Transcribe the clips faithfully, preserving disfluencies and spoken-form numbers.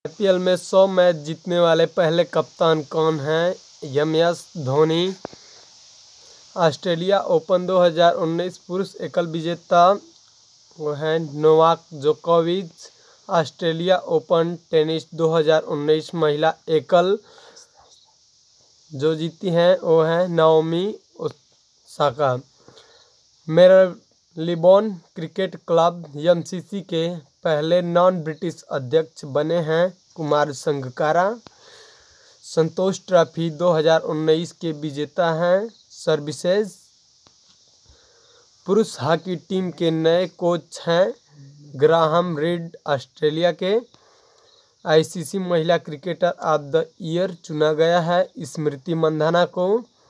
IPL में सौ match जीतने वाले पहले कप्तान कौन हैं? M S Dhoni. Australia Open दो हज़ार उन्नीस पुरुष एकल विजेता वो है नोवाक जोकोविच। ऑस्ट्रेलिया ओपन टेनिस दो हज़ार उन्नीस महिला एकल जो जीती हैं वो है Naomi Osaka. Marylebone cricket club MCC के पहले नॉन ब्रिटिश अध्यक्ष बने हैं कुमार संगकारा। संतोष ट्रॉफी दो हज़ार उन्नीस के विजेता हैं सर्विसेज। पुरुष हॉकी टीम के नए कोच हैं ग्राहम रीड ऑस्ट्रेलिया के। आईसीसी महिला क्रिकेटर ऑफ द ईयर चुना गया है स्मृति मंधाना को।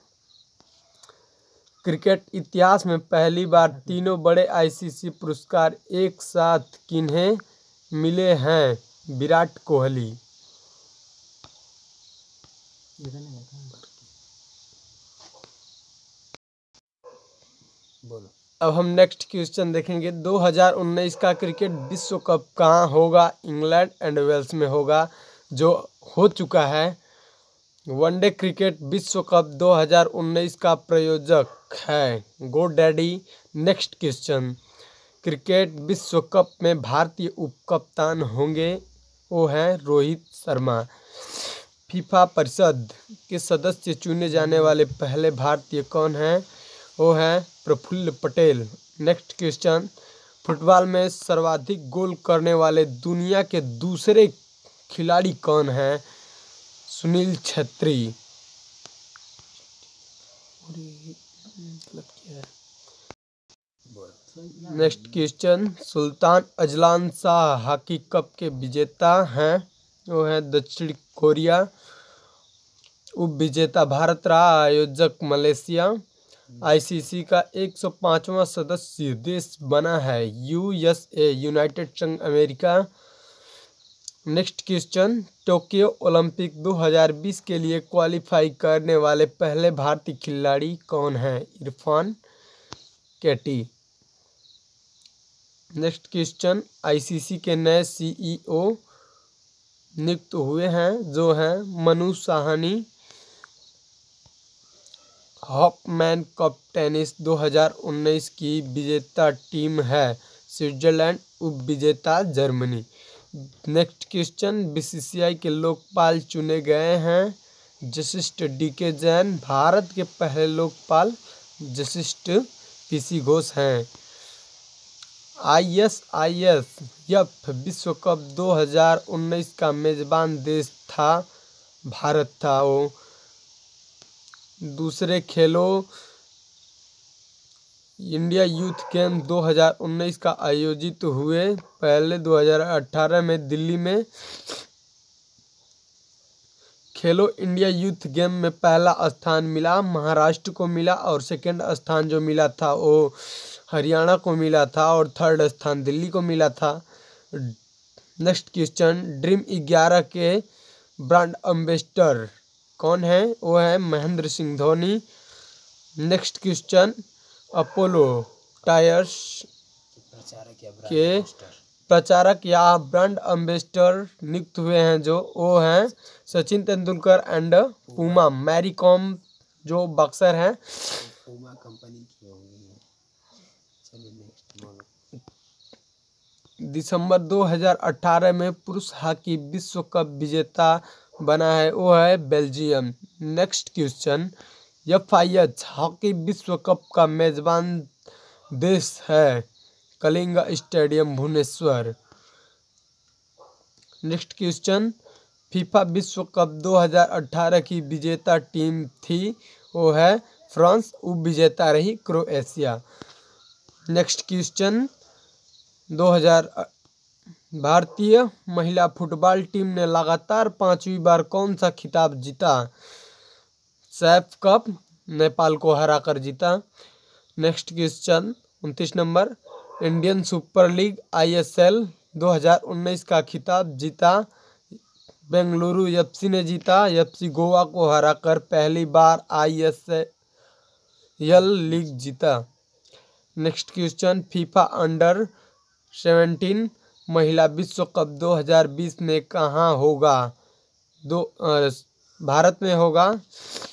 क्रिकेट इतिहास में पहली बार तीनों बड़े आईसीसी पुरस्कार एक साथ किन्हें मिले हैं? विराट कोहली। अब हम नेक्स्ट क्वेश्चन देखेंगे। दो हज़ार उन्नीस का क्रिकेट विश्व कप कहाँ होगा? इंग्लैंड एंड वेल्स में होगा, जो हो चुका है। वनडे क्रिकेट विश्व कप दो हज़ार उन्नीस का प्रायोजक है GoDaddy. Next question. Cricket विश्व कप में भारतीय उपकप्तान होंगे, वो हैं रोहित शर्मा। फीफा परिषद के सदस्य चुने जाने वाले पहले भारतीय कौन हैं? वो हैं Praful Patel. Next question. Football में सर्वाधिक गोल करने वाले दुनिया के दूसरे खिलाड़ी कौन हैं? Sunil Chhetri. Next question. Sultan Azlan Shah hockey cup के विजेता हैं, वो है दक्षिण कोरिया। उप विजेता भारत रहा, आयोजक मलेशिया। आईसीसी का एक सौ पाँचवां सदस्य देश बना है यूएसए यूनाइटेड संघ America. Next question. Tokyo Olympic दो हज़ार बीस के लिए क्वालिफाई करने वाले पहले भारतीय खिलाड़ी कौन हैं? Irfan K T. Next question. ICC के नए सीईओ नियुक्त हुए हैं, जो हैं Manu Sawhney. Hopman cup tennis दो हज़ार उन्नीस की विजेता टीम है स्विट्जरलैंड, उप विजेता जर्मनी। Next question. बीसीसीआई के लोकपाल चुने गए हैं जस्टिस डीके जैन। भारत के पहले लोकपाल जस्टिस पीसी घोष हैं। आईएसआईएफ विश्व कप दो हज़ार उन्नीस का मेजबान देश था भारत था। वो दूसरे खेलों इंडिया यूथ गेम दो हज़ार उन्नीस का आयोजित हुए। पहले दो हज़ार अठारह में दिल्ली में खेलो इंडिया यूथ गेम में पहला स्थान मिला महाराष्ट्र को मिला, और सेकंड स्थान जो मिला था वो हरियाणा को मिला था, और थर्ड स्थान दिल्ली को मिला था। Next question. ड्रीम ग्यारह के ब्रांड एम्बेसडर कौन है? वो है Mahendra Singh Dhoni. Next question. Apollo tyres के प्रचारक या ब्रांड एम्बेसडर नियुक्त हुए हैं, जो वो हैं सचिन तेंदुलकर एंड पूमा मैरी कॉम जो बॉक्सर हैं। पूमा कंपनी की होगी। दिसंबर दो हज़ार अठारह में पुरुष हॉकी विश्व कप विजेता बना है, वो है Belgium. Next question. FIH hockey विश्व कप का मेजबान देश है Kalinga stadium Bhubaneswar. Next question. FIFA विश्व कप दो हज़ार अठारह की विजेता टीम थी, वो है फ्रांस, उप विजेता रही क्रोएशिया। Next question. दो हज़ार भारतीय महिला फुटबॉल टीम ने लगातार पांचवी बार कौन सा खिताब जीता? सैफ कप नेपाल को हराकर जीता। Next question. उनतीस number. Indian super league ISL दो हज़ार उन्नीस का खिताब जीता बेंगलुरु एफसी ने जीता। एफसी गोवा को हराकर पहली बार आईएसएल लीग जीता। Next question. FIFA under seventeen महिला विश्व कप दो हज़ार बीस में कहाँ होगा? दो अ, भारत में होगा।